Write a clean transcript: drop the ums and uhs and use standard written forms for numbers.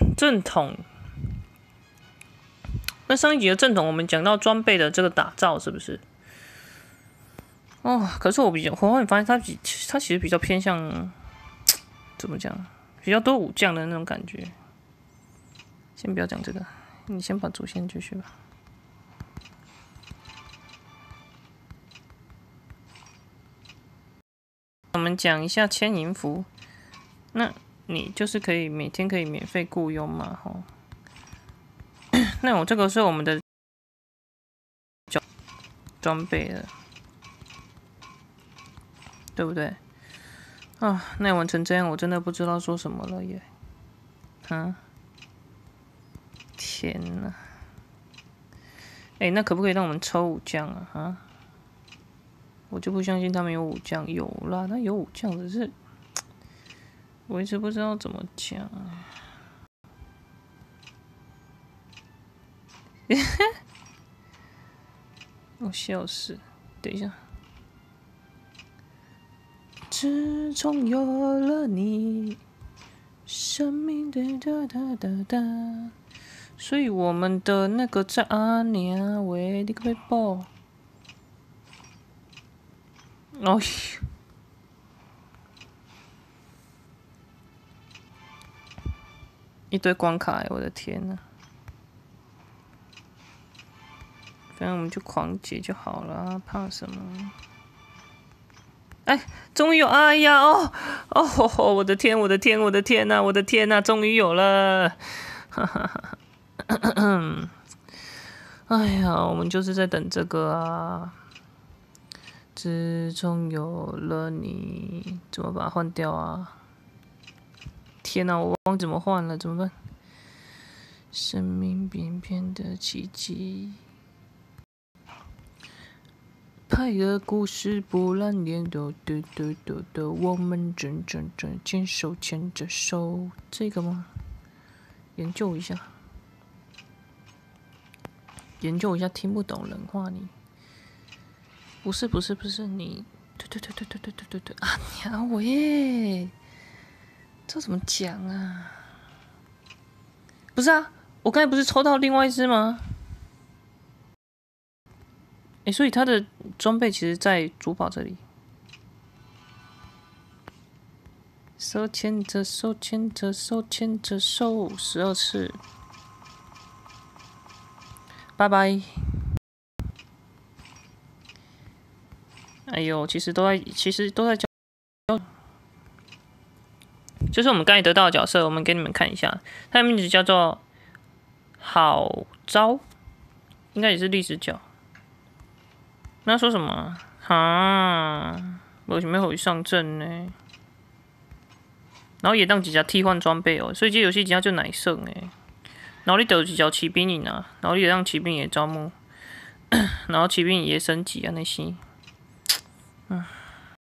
正统。那上一集的正统，我们讲到装备的这个打造，是不是？哦，可是我后面发现它其实比较偏向怎么讲，比较多武将的那种感觉。先不要讲这个，你先把主线继续吧。我们讲一下千银符，那你就是可以每天可以免费雇佣嘛，吼。那我这个是我们的装备了，对不对？啊，那玩成这样，我真的不知道说什么了耶！啊，天哪！哎，那可不可以让我们抽武将啊？啊，我就不相信他们有武将，有啦，他有武将，只是我一直不知道怎么讲。我笑死！等一下。自从有了你，生命哒哒哒哒哒。所以我们的那个在阿娘喂，你可不可以报？哦，一堆关卡，我的天哪！反正我们就狂解就好了，怕什么？哎，终于有！哎呀，哦，我的天，我的天，我的天呐，我的天呐，终于有了！哈哈哈。哎呀，我们就是在等这个啊。自从有了你，怎么把它换掉啊？天哪，我忘怎么换了，怎么办？生命变变的奇迹。拍个故事不烂脸的，我们真牵手牵着手，这个吗？研究一下，听不懂人话你。不是你，对啊！娘我耶，这怎么讲啊？不是啊，我刚才不是抽到另外一只吗？所以他的装备其实在主堡这里。手牵着手，牵着手，牵着手，12次。拜拜。哎呦，其实都在教，就是我们刚才得到的角色，我们给你们看一下，他的名字叫做郝昭，应该也是历史角。那说什么？哈，为什么会上阵呢？然后也当几家替换装备哦，所以这游戏只要就奶胜诶。然后你得几条骑兵营啊，然后你也让骑兵也招募，然后骑兵也升级啊那些。